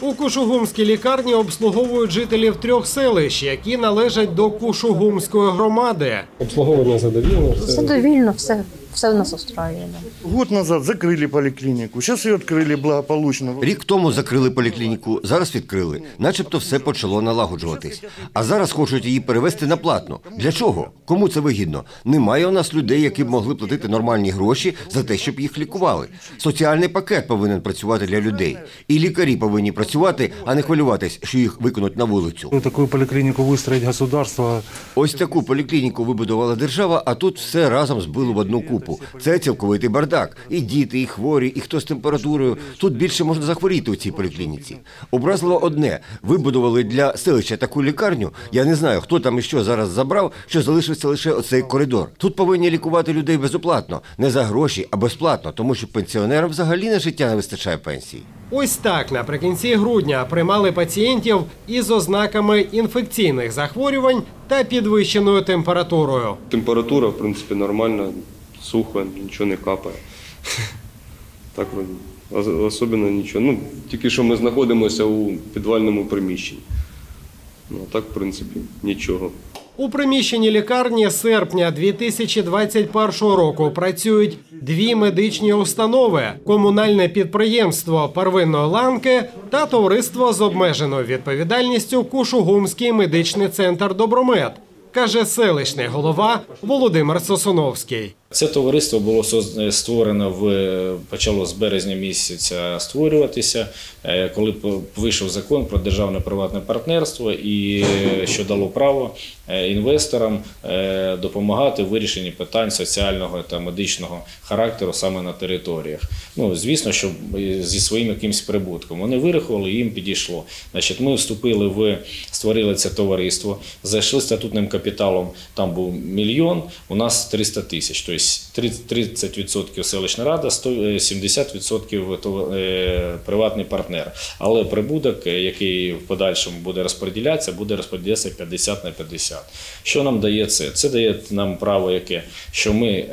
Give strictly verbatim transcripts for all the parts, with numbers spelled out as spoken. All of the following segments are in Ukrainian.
У Кушугумській лікарні обслуговують жителів трьох селищ, які належать до Кушугумської громади. Обслуговування задовільно? Задовільно, все, все в нас устраює. Год назад закрили поликлинику, зараз її відкрили благополучно. Рік тому закрили поліклініку, зараз відкрили. Начебто все почало налагоджуватись. А зараз хочуть її перевести на платну. Для чого? Кому це вигідно? Немає у нас людей, які б могли платити нормальні гроші за те, щоб їх лікували. Соціальний пакет повинен працювати для людей. І лікарі повинні працювати, а не хвилюватись, що їх викинуть на вулицю. Таку поліклініку вистроїть государство. Ось таку поліклініку вибудувала держава, а тут все разом збили в одну купу. Це цілковитий бардак. І діти, і хворі, і хто з температурою. Тут більше можна захворіти у цій поліклініці. Образливо одне. Вибудували для селища таку лікарню. Я не знаю, хто там і що зараз забрав, що залишився лише оцей коридор. Тут повинні лікувати людей безоплатно. Не за гроші, а безплатно. Тому що пенсіонерам взагалі на життя не вистачає пенсії. Ось так наприкінці грудня приймали пацієнтів із ознаками інфекційних захворювань та підвищеною температурою. Температура, в принципі, нормальна, сухо, нічого не капає. Так, особливо нічого. Ну, тільки що ми знаходимося у підвальному приміщенні. Ну, а так, в принципі, нічого. У приміщенні лікарні з серпня дві тисячі двадцять першого року працюють дві медичні установи – комунальне підприємство первинної ланки та товариство з обмеженою відповідальністю Кушугумський медичний центр «Добромед», каже селищний голова Володимир Сосуновський. Це товариство було створено, в, почало з березня місяця створюватися, коли вийшов закон про державне-приватне партнерство, і що дало право інвесторам допомагати в вирішенні питань соціального та медичного характеру саме на територіях. Ну, звісно, що зі своїм якимось прибутком. Вони вирахували, їм підійшло. Значить, ми вступили в, створили це товариство, зайшли статутним капіталом, там був мільйон, у нас триста тисяч. Тобто тридцять відсотків селищна рада, сімдесят відсотків приватний партнер. Але прибуток, який в подальшому буде розподілятися, буде розподілятися п'ятдесят на п'ятдесят. Що нам дає це? Це дає нам право яке, що ми,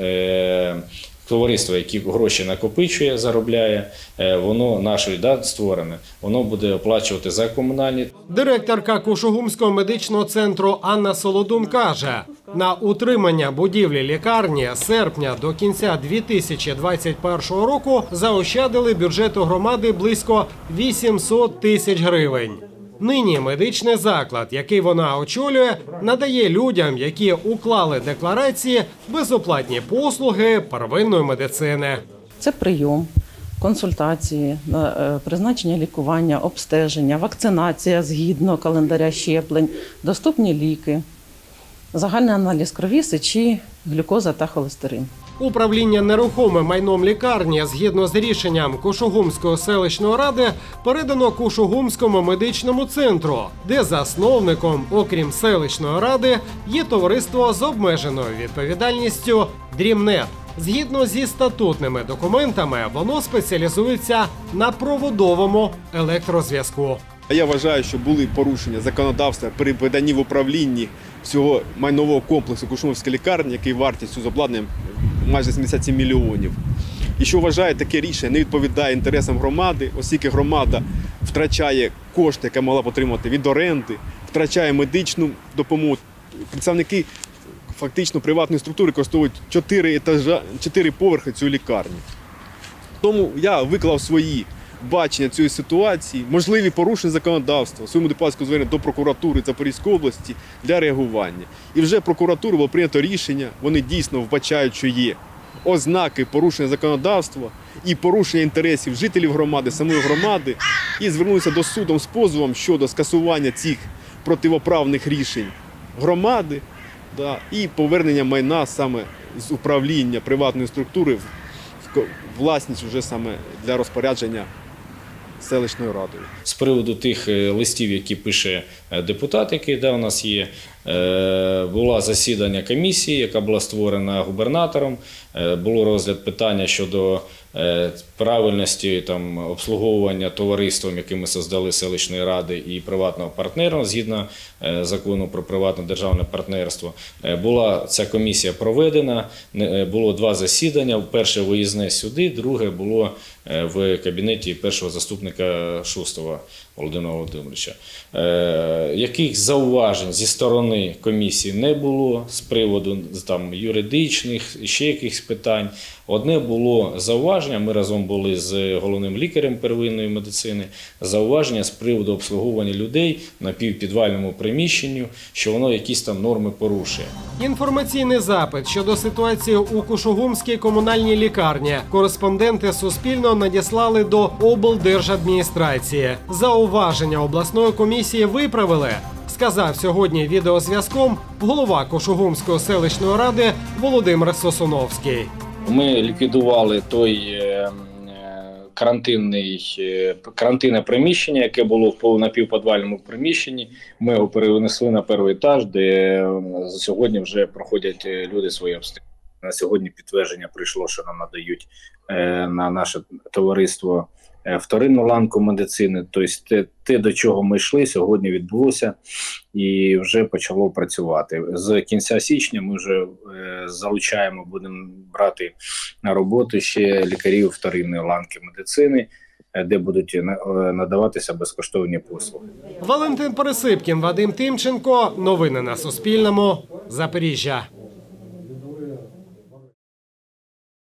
товариство, яке гроші накопичує, заробляє, воно наше, да, створене, воно буде оплачувати за комунальні. Директорка Кушугумського медичного центру Анна Солодун каже, на утримання будівлі лікарні з серпня до кінця дві тисячі двадцять першого року заощадили бюджету громади близько вісімсот тисяч гривень. Нині медичний заклад, який вона очолює, надає людям, які уклали декларації, безоплатні послуги первинної медицини. Це прийом, консультації, призначення лікування, обстеження, вакцинація згідно календаря щеплень, доступні ліки, загальний аналіз крові, сечі, глюкоза та холестерин. Управління нерухомим майном лікарні, згідно з рішенням Кушугумської селищної ради, передано Кушугумському медичному центру, де засновником, окрім селищної ради, є товариство з обмеженою відповідальністю «Дрімнет». Згідно зі статутними документами, воно спеціалізується на проводовому електрозв'язку. Я вважаю, що були порушення законодавства при переданні в управлінні всього майнового комплексу Кушугумської лікарні, який вартістю з обладнанням майже сімдесят сім мільйонів. І що вважаю, таке рішення не відповідає інтересам громади, оскільки громада втрачає кошти, які могла б отримати від оренди, втрачає медичну допомогу. Представники фактично приватної структури коштують чотири етажа, чотири поверхи цю лікарню. Тому я виклав свої бачення цієї ситуації, можливі порушення законодавства, своєму депутатському зверненню до прокуратури Запорізької області для реагування. І вже прокуратурою було прийнято рішення, вони дійсно вбачають, що є ознаки порушення законодавства і порушення інтересів жителів громади, самої громади, і звернулися до суду з позовом щодо скасування цих противоправних рішень громади, да, і повернення майна саме з управління приватної структури в власність вже саме для розпорядження селищною радою. З приводу тих листів, які пише депутат, який да, у нас є, було засідання комісії, яка була створена губернатором, було розгляд питання щодо правильності там, обслуговування товариством, яке ми создали селищної ради, і приватного партнера згідно закону про приватне державне партнерство. Була ця комісія проведена, було два засідання, перше виїзне сюди, друге було в кабінеті першого заступника Шустова Володимира Володимировича. Яких зауважень зі сторони комісії не було з приводу там, юридичних, ще якихось питань. Одне було зауваження, ми разом були з головним лікарем первинної медицини, зауваження з приводу обслуговування людей на півпідвальному приміщенню, що воно якісь там норми порушує. Інформаційний запит щодо ситуації у Кушугумській комунальній лікарні кореспонденти Суспільного надіслали до облдержадміністрації. Зауваження обласної комісії виправили, сказав сьогодні відеозв'язком голова Кушугумської селищної ради Володимир Сосуновський. Ми ліквідували той карантинний, карантинне приміщення, яке було в напівпідвальному приміщенні. Ми його перенесли на перший етаж, де сьогодні вже проходять люди свої обстеження. На сьогодні підтвердження прийшло, що нам надають на наше товариство вторинну ланку медицини. Тобто те, те, до чого ми йшли, сьогодні відбулося і вже почало працювати. З кінця січня ми вже залучаємо, будемо брати на роботу ще лікарів вторинної ланки медицини, де будуть надаватися безкоштовні послуги. Валентин Пересипкін, Вадим Тимченко. Новини на Суспільному. Запоріжжя.